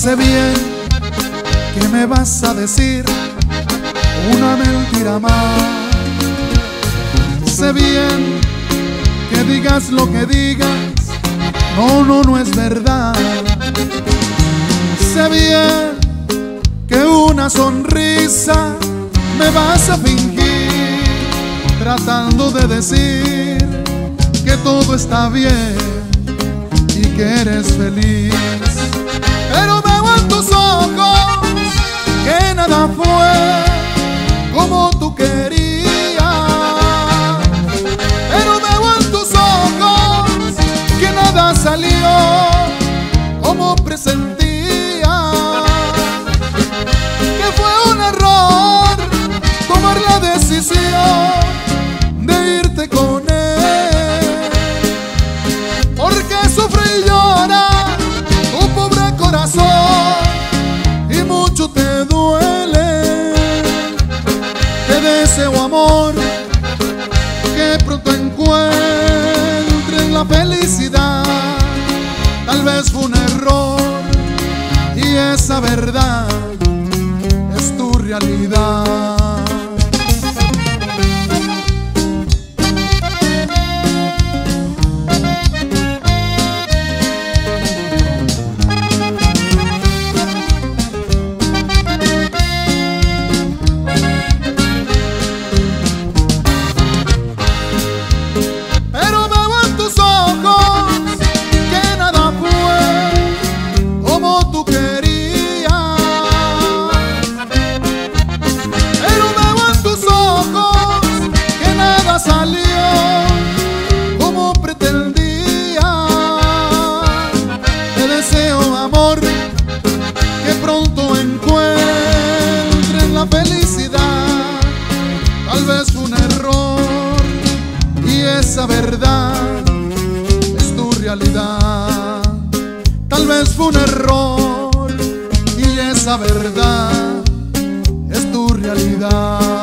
Sé bien que me vas a decir una mentira más. Sé bien que digas lo que digas, no es verdad. Sé bien que una sonrisa me vas a fingir, tratando de decir que todo está bien y que eres feliz. Pero veo en tus ojos que nada fue como tú querías. Pero veo en tus ojos que nada salió como presentía. Que fue un error tomar la decisión de irte con él, porque sufre y llora tu pobre corazón y mucho te duele. Te deseo, amor, que pronto encuentres la felicidad. Tal vez fue un error y esa verdad es tu realidad. Esa verdad es tu realidad. Tal vez fue un error y esa verdad es tu realidad.